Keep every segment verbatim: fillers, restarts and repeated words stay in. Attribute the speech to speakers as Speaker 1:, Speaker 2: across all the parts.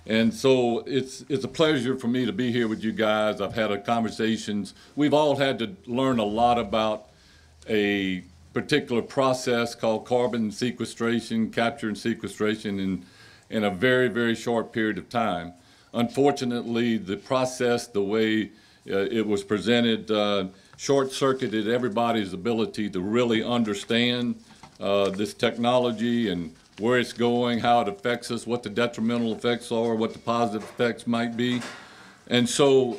Speaker 1: And so it's, it's a pleasure for me to be here with you guys. I've had a conversations. We've all had to learn a lot about a particular process called carbon sequestration, capture and sequestration in, in a very, very short period of time. Unfortunately, the process, the way uh, it was presented, uh, short-circuited everybody's ability to really understand uh, this technology and where it's going, how it affects us, what the detrimental effects are, what the positive effects might be. And so,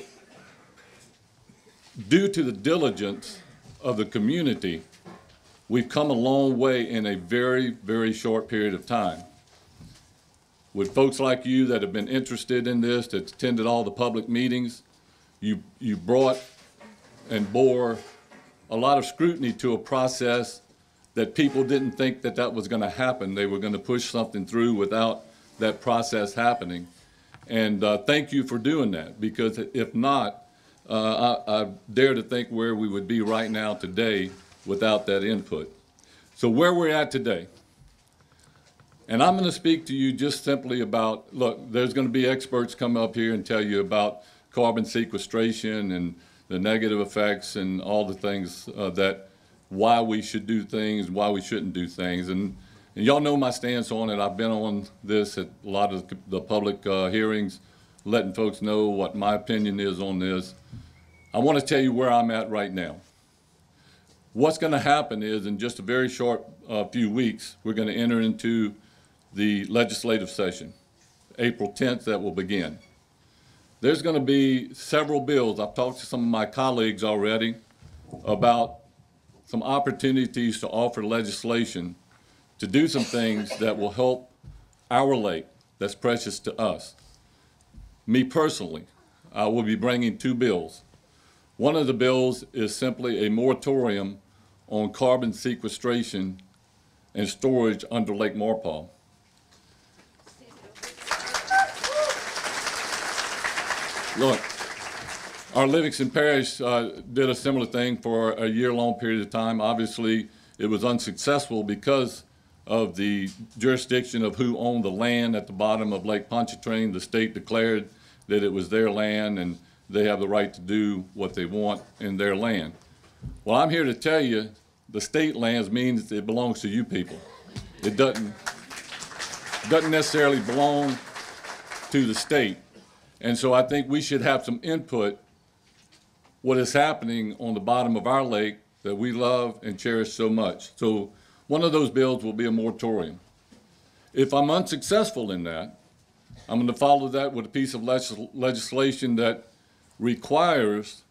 Speaker 1: due to the diligence of the community, we've come a long way in a very, very short period of time. With folks like you that have been interested in this, that attended all the public meetings, you, you brought and bore a lot of scrutiny to a process that people didn't think that that was going to happen. They were going to push something through without that process happening. And uh, thank you for doing that, because if not, uh, I, I dare to think where we would be right now today without that input. So where we're at today, and I'm going to speak to you just simply about, look, there's going to be experts come up here and tell you about carbon sequestration and the negative effects and all the things uh, that why we should do things, why we shouldn't do things. And, and y'all know my stance on it. I've been on this at a lot of the public uh, hearings, letting folks know what my opinion is on this. I want to tell you where I'm at right now. What's going to happen is, in just a very short uh, few weeks, we're going to enter into the legislative session. April tenth, that will begin. There's going to be several bills. I've talked to some of my colleagues already about some opportunities to offer legislation to do some things that will help our lake that's precious to us. Me personally, I will be bringing two bills. One of the bills is simply a moratorium on carbon sequestration and storage under Lake Maurepas. Look, our Livingston Parish uh, did a similar thing for a year-long period of time. Obviously, it was unsuccessful because of the jurisdiction of who owned the land at the bottom of Lake Pontchartrain. The state declared that it was their land and they have the right to do what they want in their land. Well, I'm here to tell you the state lands means it belongs to you people. It doesn't, doesn't necessarily belong to the state. And so I think we should have some input what is happening on the bottom of our lake that we love and cherish so much. So one of those bills will be a moratorium. If I'm unsuccessful in that, I'm going to follow that with a piece of legis legislation that requires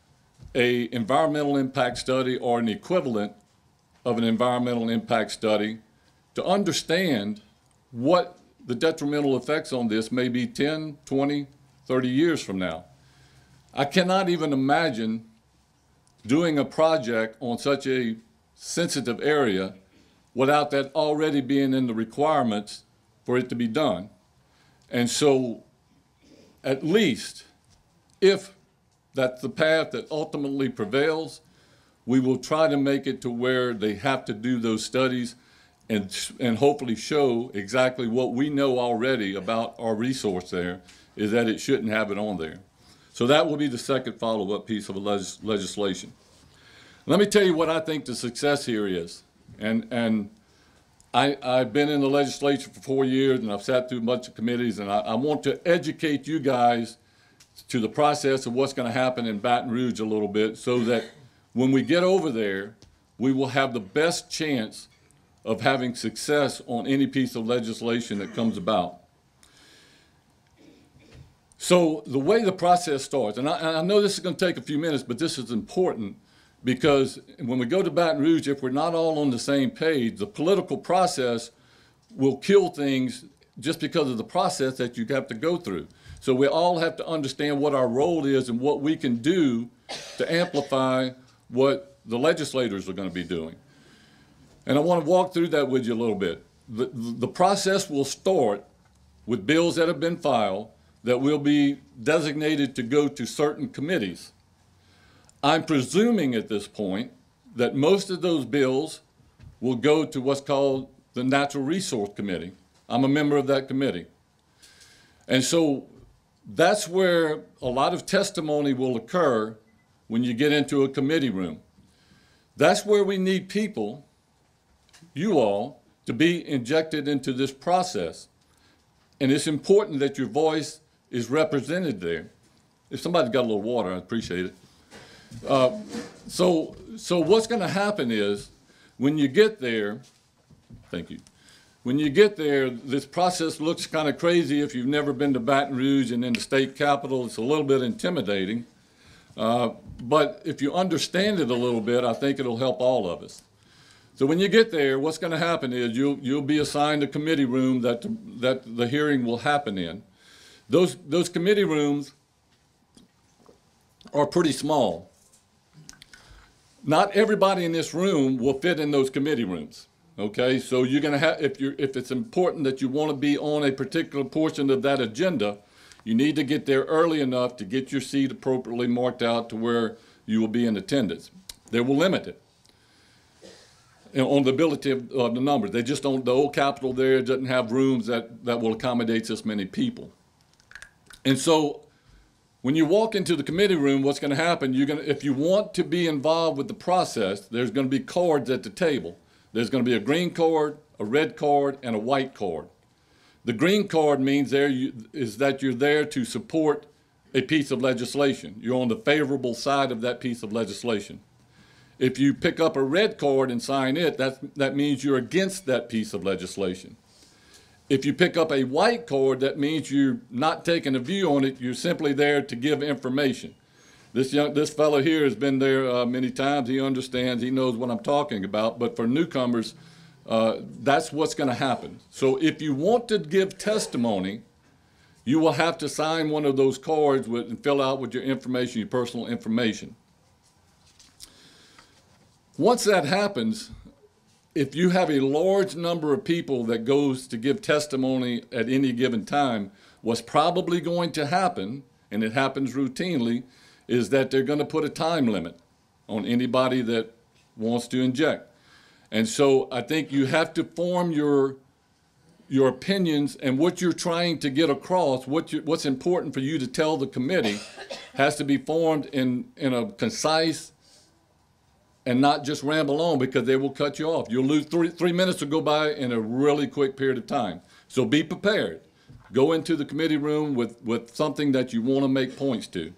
Speaker 1: a environmental impact study or an equivalent of an environmental impact study to understand what the detrimental effects on this may be ten, twenty, thirty years from now. I cannot even imagine doing a project on such a sensitive area without that already being in the requirements for it to be done. And so, at least, if that's the path that ultimately prevails, we will try to make it to where they have to do those studies and, and hopefully show exactly what we know already about our resource there, is that it shouldn't have it on there. So that will be the second follow-up piece of legis legislation. Let me tell you what I think the success here is. And, and I, I've been in the legislature for four years and I've sat through a bunch of committees, and I, I want to educate you guys to the process of what's going to happen in Baton Rouge a little bit, so that when we get over there, we will have the best chance of having success on any piece of legislation that comes about. So the way the process starts, and I, and I know this is going to take a few minutes, but this is important, because when we go to Baton Rouge, if we're not all on the same page, the political process will kill things just because of the process that you have to go through. So we all have to understand what our role is and what we can do to amplify what the legislators are going to be doing. And I want to walk through that with you a little bit. The, the process will start with bills that have been filed that will be designated to go to certain committees. I'm presuming at this point that most of those bills will go to what's called the Natural Resource Committee. I'm a member of that committee. And so that's where a lot of testimony will occur when you get into a committee room. That's where we need people, you all, to be injected into this process. And it's important that your voice is represented there. If somebody's got a little water, I appreciate it. Uh, so, so what's going to happen is when you get there, thank you. When you get there, this process looks kind of crazy if you've never been to Baton Rouge and in the state capitol. It's a little bit intimidating. Uh, but if you understand it a little bit, I think it'll help all of us. So when you get there, what's going to happen is you'll, you'll be assigned a committee room that, that the hearing will happen in. Those, those committee rooms are pretty small. Not everybody in this room will fit in those committee rooms. Okay, so you're going to have, if you're, if it's important that you want to be on a particular portion of that agenda, you need to get there early enough to get your seat appropriately marked out to where you will be in attendance. They will limit it, you know, on the ability of, of the numbers. They just don't, the old Capitol there doesn't have rooms that, that will accommodate this many people. And so when you walk into the committee room, what's going to happen, you're going to, if you want to be involved with the process, there's going to be cards at the table. There's going to be a green card, a red card, and a white card. The green card means there you, is that you're there to support a piece of legislation. You're on the favorable side of that piece of legislation. If you pick up a red card and sign it, that's, that means you're against that piece of legislation. If you pick up a white card, that means you're not taking a view on it. You're simply there to give information. This young, this fellow here has been there uh, many times. He understands. He knows what I'm talking about. But for newcomers, uh, that's what's going to happen. So if you want to give testimony, you will have to sign one of those cards with, and fill out with your information, your personal information. Once that happens, if you have a large number of people that goes to give testimony at any given time, what's probably going to happen, and it happens routinely, is that they're going to put a time limit on anybody that wants to inject. And so I think you have to form your, your opinions and what you're trying to get across, what you, what's important for you to tell the committee has to be formed in, in a concise and not just ramble on, because they will cut you off. You'll lose three, three minutes will go by in a really quick period of time. So be prepared. Go into the committee room with, with something that you want to make points to.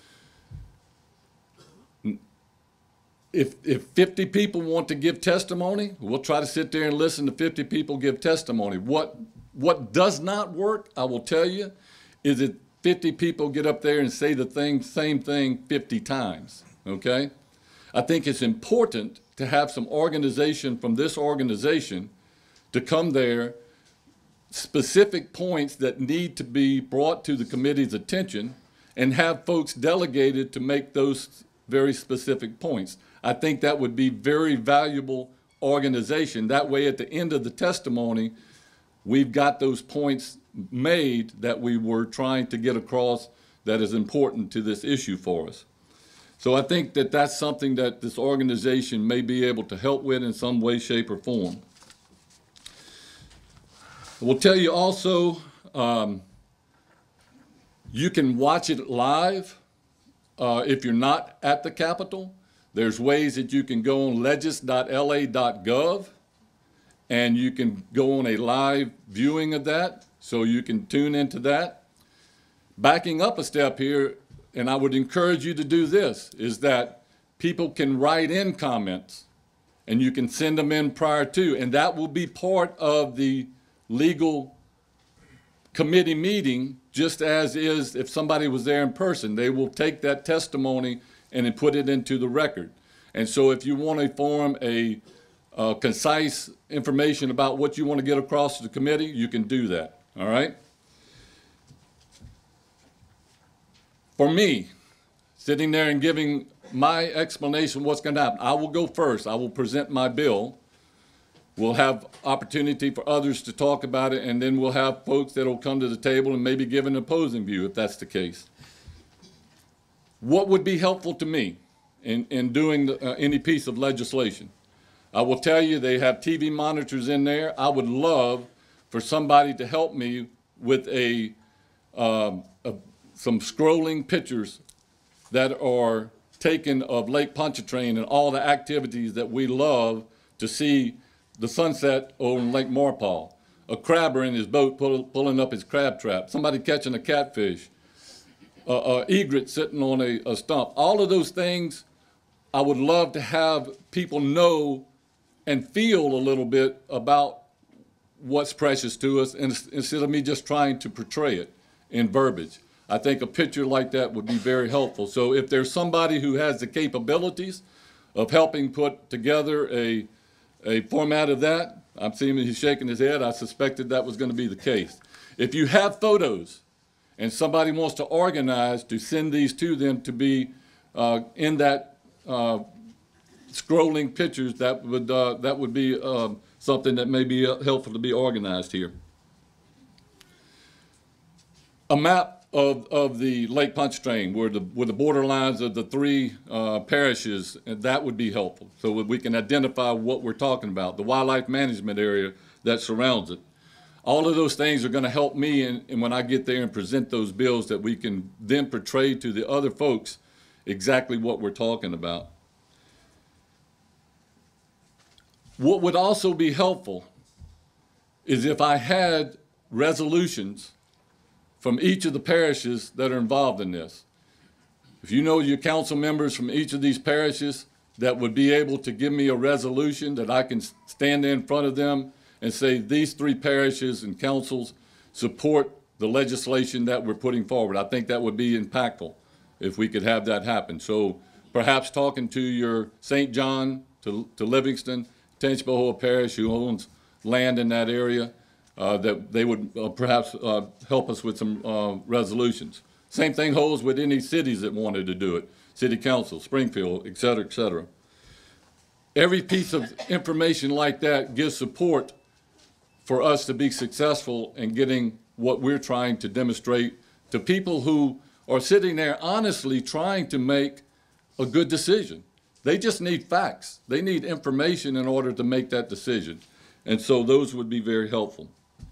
Speaker 1: If, if fifty people want to give testimony, we'll try to sit there and listen to fifty people give testimony. What, what does not work, I will tell you, is that fifty people get up there and say the thing, same thing fifty times, okay? I think it's important to have some organization from this organization to come there, specific points that need to be brought to the committee's attention, and have folks delegated to make those very specific points. I think that would be very valuable organization. That way, at the end of the testimony, we've got those points made that we were trying to get across that is important to this issue for us. So I think that that's something that this organization may be able to help with in some way, shape, or form. We'll tell you also, um, you can watch it live uh, if you're not at the Capitol. There's ways that you can go on legis dot L A dot gov and you can go on a live viewing of that, so you can tune into that. Backing up a step here, and I would encourage you to do this, is that people can write in comments and you can send them in prior to, and that will be part of the legal committee meeting, just as is if somebody was there in person. They will take that testimony and then put it into the record. And so if you want to form a uh, concise information about what you want to get across to the committee, you can do that, all right? For me, sitting there and giving my explanation of what's going to happen, I will go first. I will present my bill. We'll have opportunity for others to talk about it, and then we'll have folks that will come to the table and maybe give an opposing view if that's the case. What would be helpful to me in, in doing the, uh, any piece of legislation? I will tell you they have T V monitors in there. I would love for somebody to help me with a um, uh, some scrolling pictures that are taken of Lake Pontchartrain and all the activities that we love to see the sunset on Lake Maurepas. A crabber in his boat pull, pulling up his crab trap, somebody catching a catfish, a uh, uh, egret sitting on a, a stump. All of those things I would love to have people know and feel a little bit about what's precious to us, and instead of me just trying to portray it in verbiage. I think a picture like that would be very helpful. So if there's somebody who has the capabilities of helping put together a, a format of that, I'm seeing he's shaking his head. I suspected that was going to be the case. If you have photos and somebody wants to organize to send these to them to be uh, in that uh, scrolling pictures, that would, uh, that would be uh, something that may be uh, helpful to be organized here. A map of, of the Lake Pontchartrain, where the, where the borderlines of the three uh, parishes, and that would be helpful, so that we can identify what we're talking about, the wildlife management area that surrounds it. All of those things are going to help me, and, and when I get there and present those bills, that we can then portray to the other folks exactly what we're talking about. What would also be helpful is if I had resolutions from each of the parishes that are involved in this. If you know your council members from each of these parishes that would be able to give me a resolution that I can stand in front of them and say these three parishes and councils support the legislation that we're putting forward, I think that would be impactful if we could have that happen. So perhaps talking to your Saint John, to, to Livingston, Tangipahoa Parish, who owns land in that area, Uh, that they would uh, perhaps uh, help us with some uh, resolutions. Same thing holds with any cities that wanted to do it, city council, Springfield, et cetera, et cetera. Every piece of information like that gives support for us to be successful in getting what we're trying to demonstrate to people who are sitting there honestly trying to make a good decision. They just need facts. They need information in order to make that decision. And so those would be very helpful.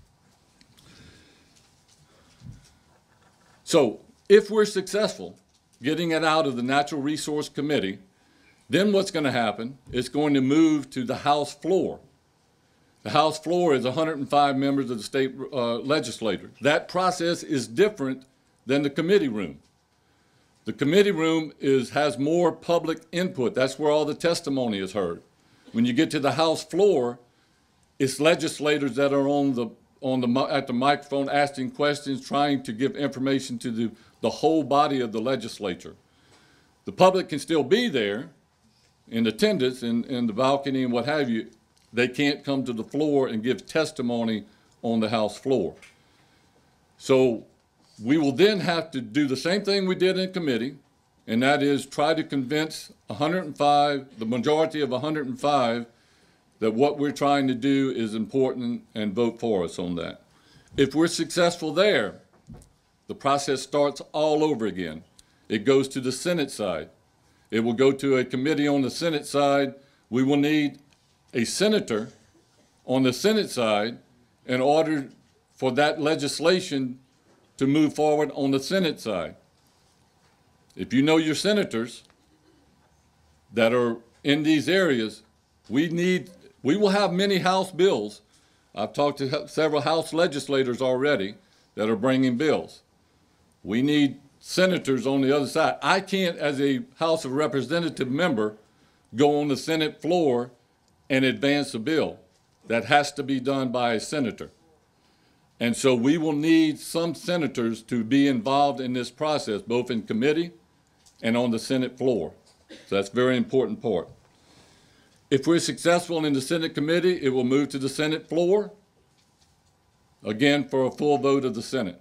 Speaker 1: So if we're successful getting it out of the Natural Resource Committee, then what's going to happen is going to move to the House floor. The House floor is one hundred five members of the state uh, legislature. That process is different than the committee room. The committee room is, has more public input. That's where all the testimony is heard. When you get to the House floor, it's legislators that are on the on the at the microphone asking questions, trying to give information to the, the whole body of the legislature. The public can still be there in attendance in, in the balcony and what have you. They can't come to the floor and give testimony on the House floor. So we will then have to do the same thing we did in committee, and that is try to convince one hundred five, the majority of one hundred five, that what we're trying to do is important and vote for us on that. If we're successful there, the process starts all over again. It goes to the Senate side. It will go to a committee on the Senate side. We will need a senator on the Senate side in order for that legislation to move forward on the Senate side. If you know your senators that are in these areas, we need We will have many House bills. I've talked to several House legislators already that are bringing bills. We need senators on the other side. I can't, as a House of Representative member, go on the Senate floor and advance a bill. That has to be done by a senator. And so we will need some senators to be involved in this process, both in committee and on the Senate floor. So that's a very important part. If we're successful in the Senate committee, it will move to the Senate floor, again, for a full vote of the Senate.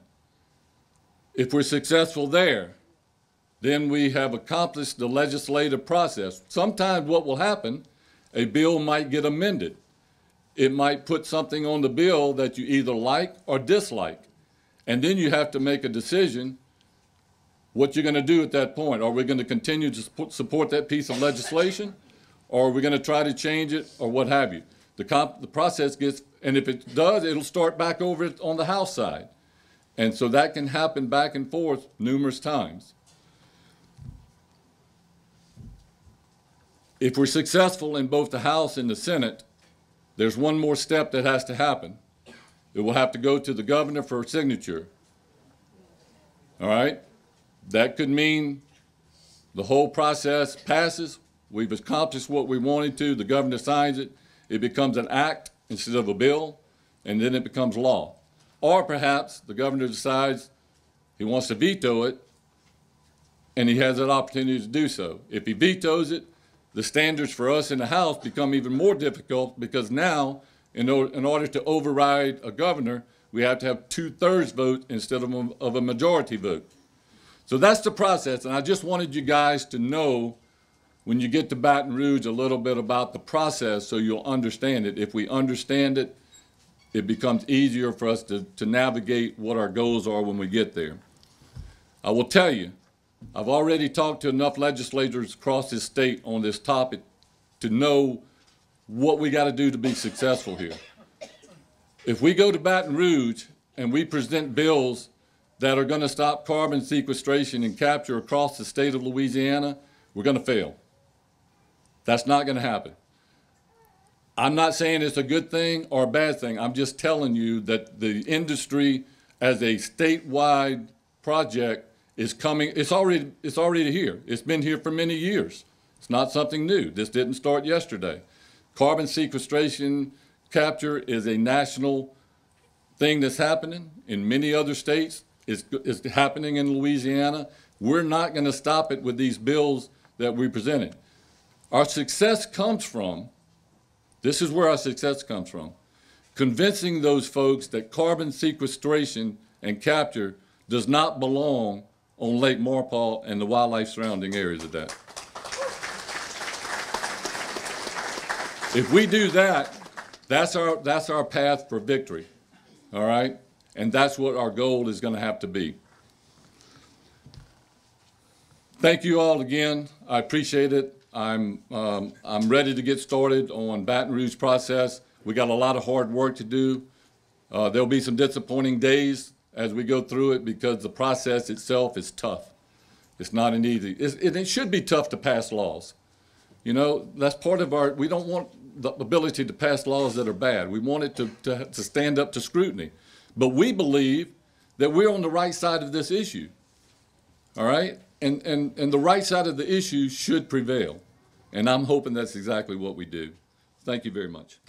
Speaker 1: If we're successful there, then we have accomplished the legislative process. Sometimes what will happen, a bill might get amended. It might put something on the bill that you either like or dislike. And then you have to make a decision what you're going to do at that point. Are we going to continue to support that piece of legislation? Or are we going to try to change it, or what have you? The, comp the process gets, and if it does, it'll start back over on the House side. And so that can happen back and forth numerous times. If we're successful in both the House and the Senate, there's one more step that has to happen. It will have to go to the governor for signature. All right? That could mean the whole process passes. We've accomplished what we wanted to. The governor signs it. It becomes an act instead of a bill, and then it becomes law. Or perhaps the governor decides he wants to veto it, and he has that opportunity to do so. If he vetoes it, the standards for us in the House become even more difficult, because now, in, in order to override a governor, we have to have two-thirds vote instead of a, of a majority vote. So that's the process, and I just wanted you guys to know, when you get to Baton Rouge, a little bit about the process so you'll understand it. If we understand it, it becomes easier for us to, to navigate what our goals are when we get there. I will tell you, I've already talked to enough legislators across this state on this topic to know what we got to do to be successful here. If we go to Baton Rouge and we present bills that are going to stop carbon sequestration and capture across the state of Louisiana, we're going to fail. That's not going to happen. I'm not saying it's a good thing or a bad thing. I'm just telling you that the industry as a statewide project is coming. It's already, it's already here. It's been here for many years. It's not something new. This didn't start yesterday. Carbon sequestration capture is a national thing that's happening in many other states. It's, it's happening in Louisiana. We're not going to stop it with these bills that we presented. Our success comes from, this is where our success comes from, convincing those folks that carbon sequestration and capture does not belong on Lake Maurepas and the wildlife surrounding areas of that. If we do that, that's our, that's our path for victory, all right? And that's what our goal is going to have to be. Thank you all again. I appreciate it. I'm, um, I'm ready to get started on Baton Rouge process. We got a lot of hard work to do. Uh, there'll be some disappointing days as we go through it, because the process itself is tough. It's not an easy, it's, it, it should be tough to pass laws. You know, that's part of our, we don't want the ability to pass laws that are bad. We want it to, to, to stand up to scrutiny. But we believe that we're on the right side of this issue, all right? And, and, and the right side of the issue should prevail. And I'm hoping that's exactly what we do. Thank you very much.